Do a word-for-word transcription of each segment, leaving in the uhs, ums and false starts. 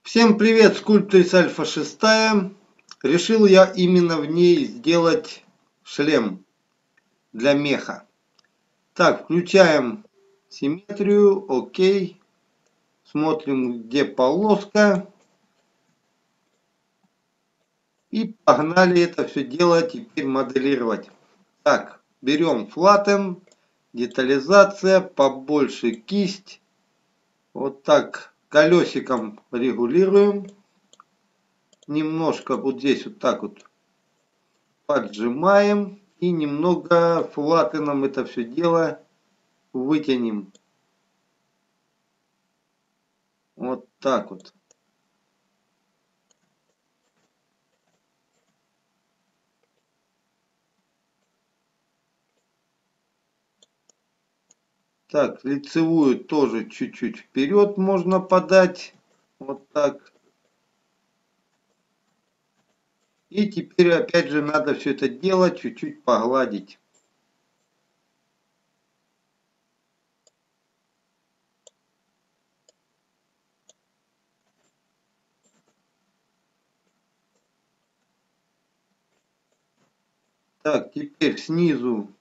Всем привет, скульптрис Альфа шесть. Решил я именно в ней сделать шлем для меха. Так, включаем симметрию, окей. Смотрим, где полоска. И погнали это все дело теперь моделировать. Так, берем флаттен, детализация, побольше кисть. Вот так колесиком регулируем. Немножко вот здесь вот так вот поджимаем и немного флаттеном это все дело вытянем. Вот так вот. Так, лицевую тоже чуть-чуть вперед можно подать. Вот так. И теперь опять же надо все это дело чуть-чуть погладить. Так, теперь снизу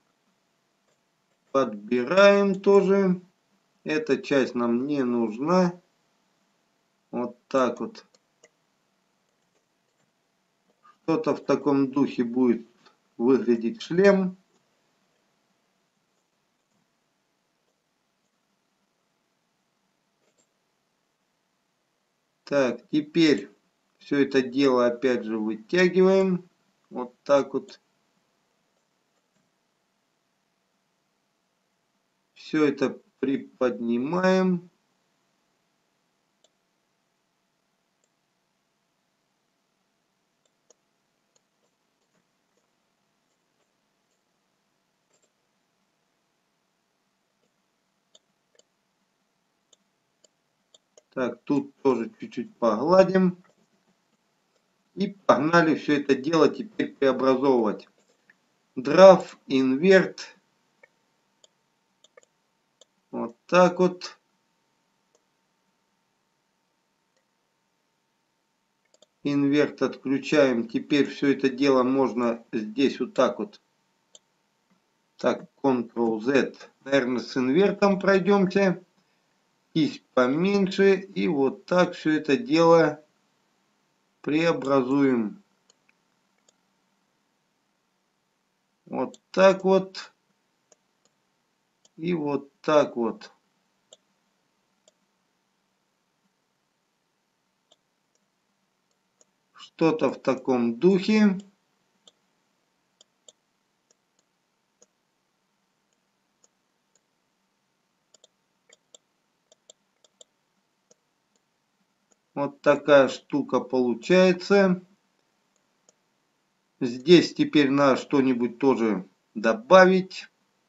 подбираем тоже. Эта часть нам не нужна. Вот так вот. Что-то в таком духе будет выглядеть шлем. Так, теперь все это дело опять же вытягиваем. Вот так вот. Все это приподнимаем. Так, тут тоже чуть-чуть погладим. И погнали все это дело теперь преобразовывать. Draw, Invert. Вот так вот. Инверт отключаем. Теперь все это дело можно здесь вот так вот. Так, контрол зет. Наверное, с инвертом пройдемте. Кисть поменьше. И вот так все это дело преобразуем. Вот так вот. И вот так вот. Что-то в таком духе. Вот такая штука получается. Здесь теперь надо что-нибудь тоже добавить.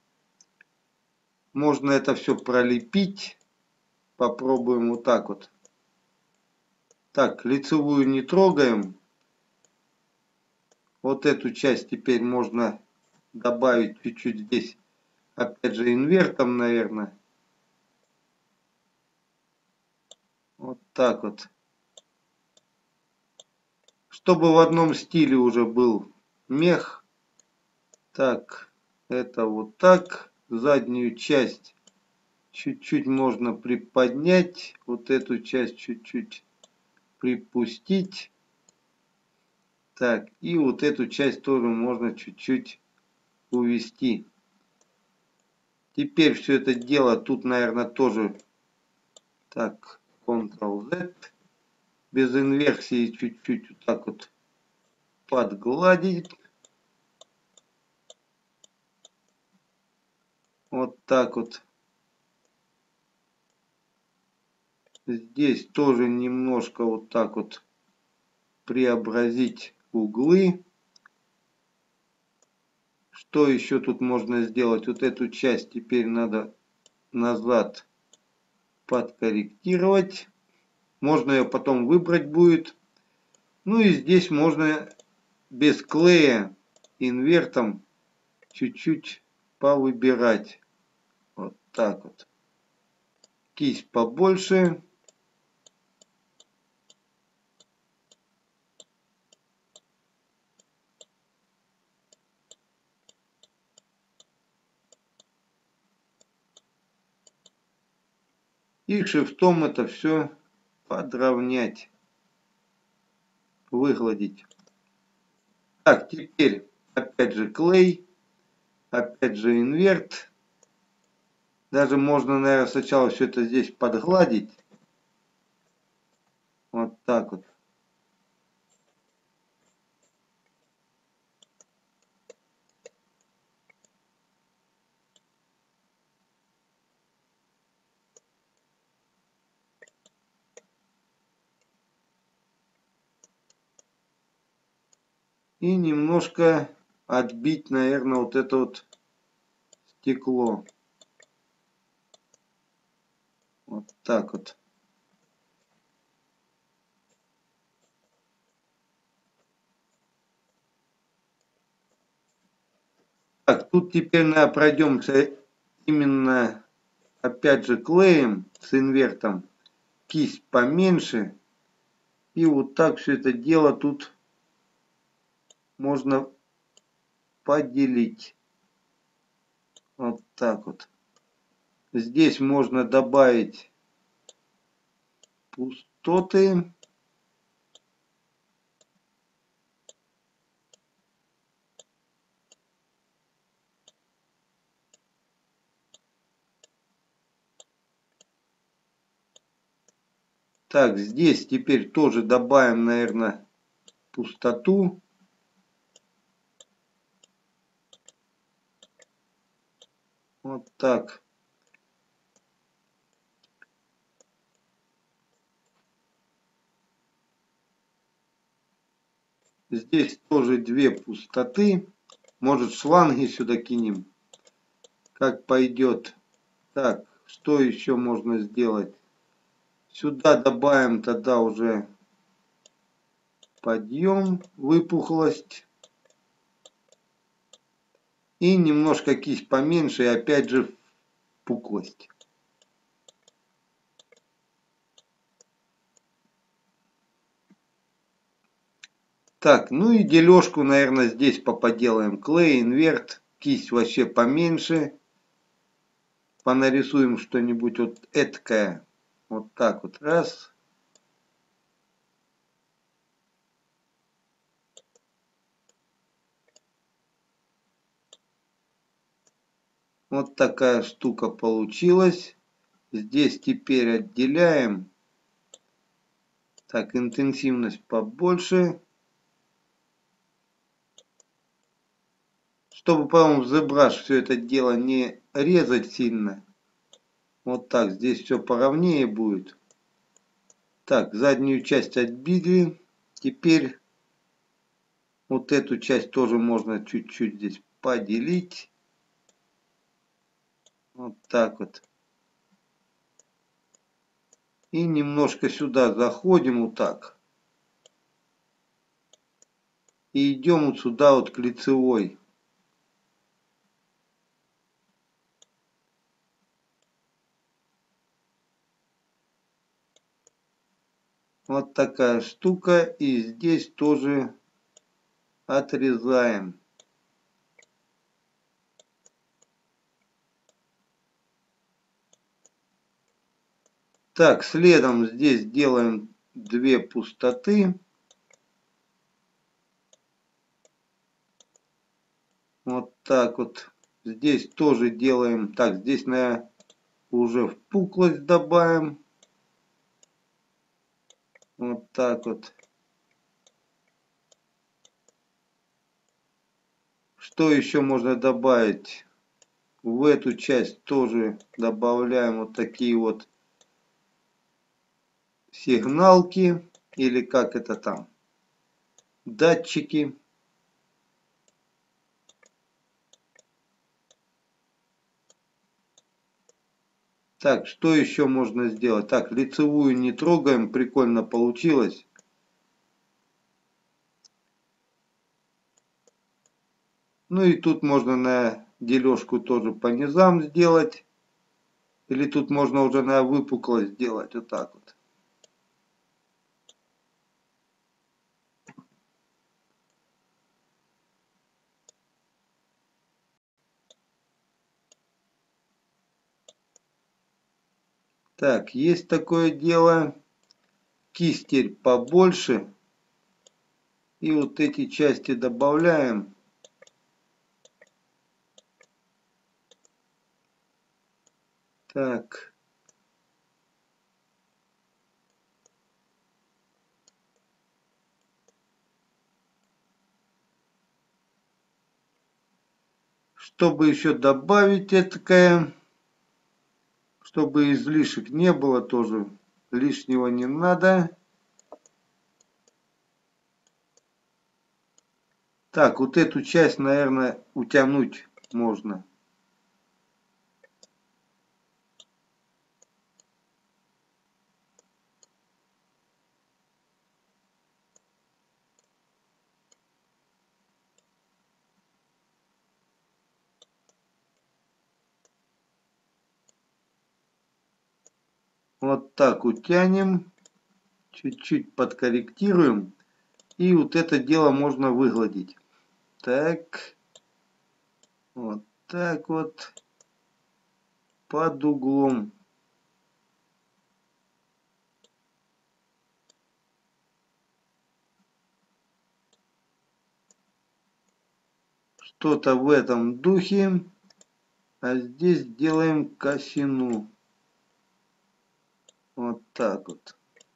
Можно это все пролепить. Попробуем вот так вот. Так, лицевую не трогаем. Вот эту часть теперь можно добавить чуть-чуть здесь. Опять же инвертом, наверное. Вот так вот. Чтобы в одном стиле уже был мех. Так, это вот так. Заднюю часть чуть-чуть можно приподнять. Вот эту часть чуть-чуть припустить. Так, и вот эту часть тоже можно чуть-чуть увести. Теперь все это дело тут, наверное, тоже так, контрол зет. Без инверсии чуть-чуть вот так вот подгладить. Вот так вот. Здесь тоже немножко вот так вот преобразить углы. Что еще тут можно сделать? Вот эту часть теперь надо назад подкорректировать. Можно ее потом выбрать будет. Ну и здесь можно без клея инвертом чуть-чуть повыбирать. Вот так вот. Кисть побольше. И шрифтом это все подровнять, выгладить. Так, теперь опять же клей, опять же инверт. Даже можно, наверное, сначала все это здесь подгладить. Вот так вот. И немножко отбить, наверное, вот это вот стекло. Вот так вот. Так, тут теперь, наверное, пройдемся именно, опять же, клеем с инвертом. Кисть поменьше. И вот так все это дело тут можно поделить. Вот так вот. Здесь можно добавить пустоты. Так, здесь теперь тоже добавим, наверное, пустоту. Вот так. Здесь тоже две пустоты. Может, шланги сюда кинем. Как пойдет. Так, что еще можно сделать? Сюда добавим тогда уже подъем, выпуклость. И немножко кисть поменьше, и опять же впуклость. Так, ну и дележку, наверное, здесь поподелаем. Клей, инверт, кисть вообще поменьше. Понарисуем что-нибудь вот эткое. Вот так вот. Раз. Вот такая штука получилась. Здесь теперь отделяем. Так, интенсивность побольше. Чтобы потом в ZBrush все это дело не резать сильно. Вот так, здесь все поровнее будет. Так, заднюю часть отбили. Теперь вот эту часть тоже можно чуть-чуть здесь поделить. Вот так вот. И немножко сюда заходим вот так. И идем вот сюда вот к лицевой. Вот такая штука. И здесь тоже отрезаем. Так, следом здесь делаем две пустоты. Вот так вот. Здесь тоже делаем. Так, здесь, наверное, уже впуклость добавим. Вот так вот. Что еще можно добавить? В эту часть тоже добавляем вот такие вот сигналки. Или как это там? Датчики. Так, что еще можно сделать? Так, лицевую не трогаем. Прикольно получилось. Ну и тут можно на дележку тоже по низам сделать. Или тут можно уже на выпуклость сделать. Вот так вот. Так, есть такое дело. Кистель побольше. И вот эти части добавляем. Так. Чтобы еще добавить этакое, чтобы излишек не было тоже, лишнего не надо. Так, вот эту часть, наверное, утянуть можно. Вот так утянем, чуть-чуть подкорректируем. И вот это дело можно выгладить. Так, вот так вот, под углом. Что-то в этом духе. А здесь делаем косину. Вот так вот.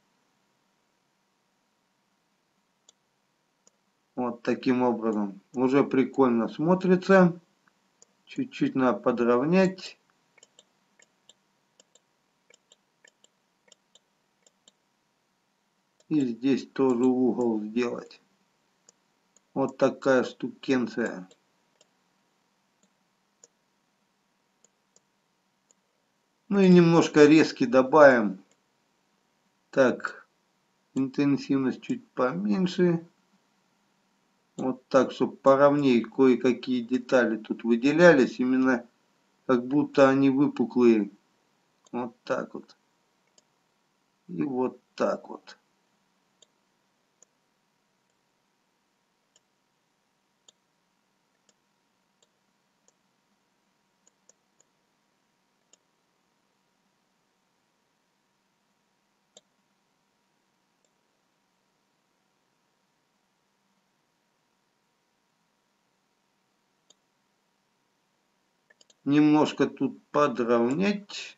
Вот таким образом. Уже прикольно смотрится. Чуть-чуть надо подровнять. И здесь тоже угол сделать. Вот такая штукенция. Ну и немножко резки добавим. Так, интенсивность чуть поменьше. Вот так, чтобы поровнее кое-какие детали тут выделялись. Именно как будто они выпуклые. Вот так вот. И вот так вот. Немножко тут подровнять.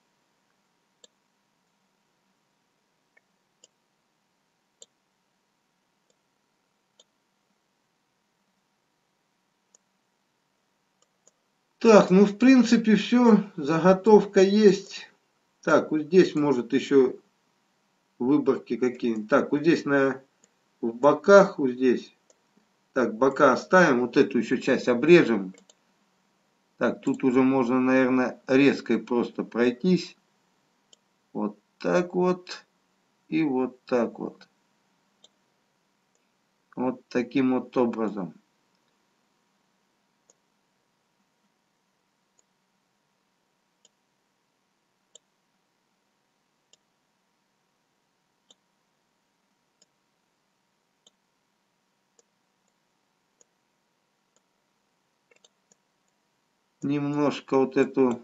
Так, ну в принципе все. Заготовка есть. Так, вот здесь может еще выборки какие-нибудь. Так, вот здесь на, в боках, вот здесь. Так, бока оставим. Вот эту еще часть обрежем. Так, тут уже можно, наверное, резкой просто пройтись. Вот так вот. И вот так вот. Вот таким вот образом. Немножко вот эту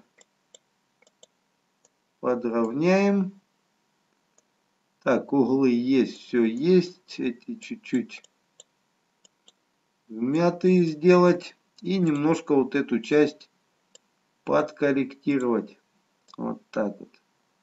подровняем. Так, углы есть, все есть. Эти чуть-чуть вмятые сделать. И немножко вот эту часть подкорректировать. Вот так вот.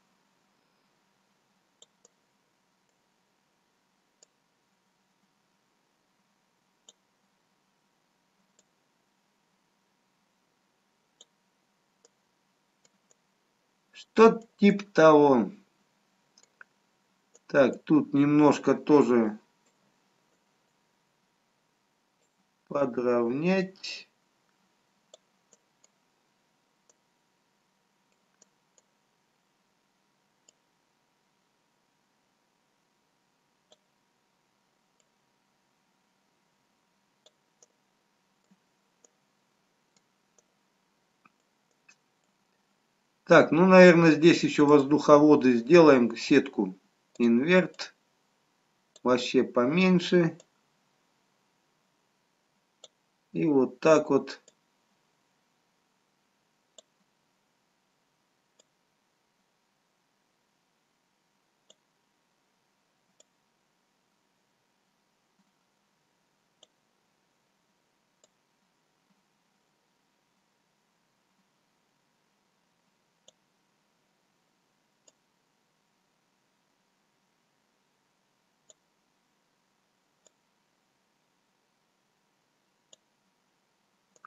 Что-то типа того. Так, тут немножко тоже подровнять. Так, ну, наверное, здесь еще воздуховоды сделаем, сетку инверт, вообще поменьше. И вот так вот.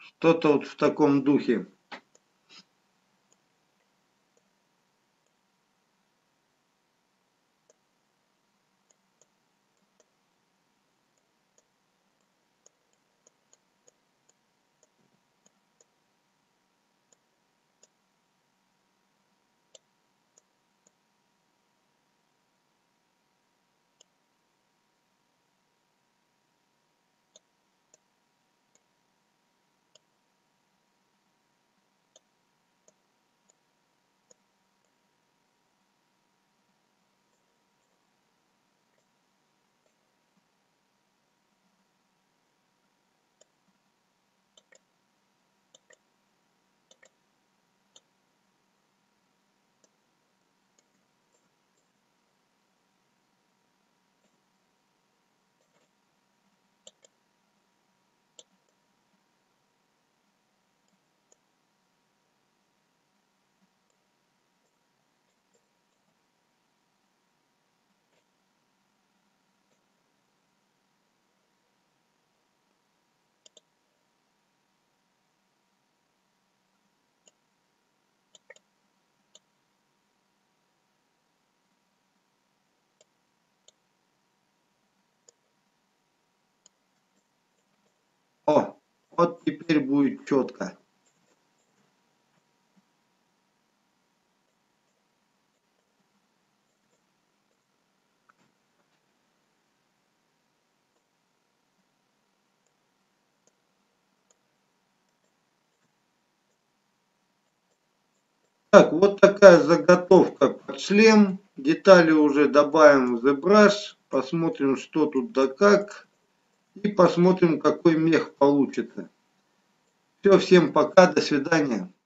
Что-то вот в таком духе. О, вот теперь будет четко. Так, вот такая заготовка под шлем. Детали уже добавим в ZBrush. Посмотрим, что тут да как. И посмотрим, какой мех получится. Все, всем пока, до свидания.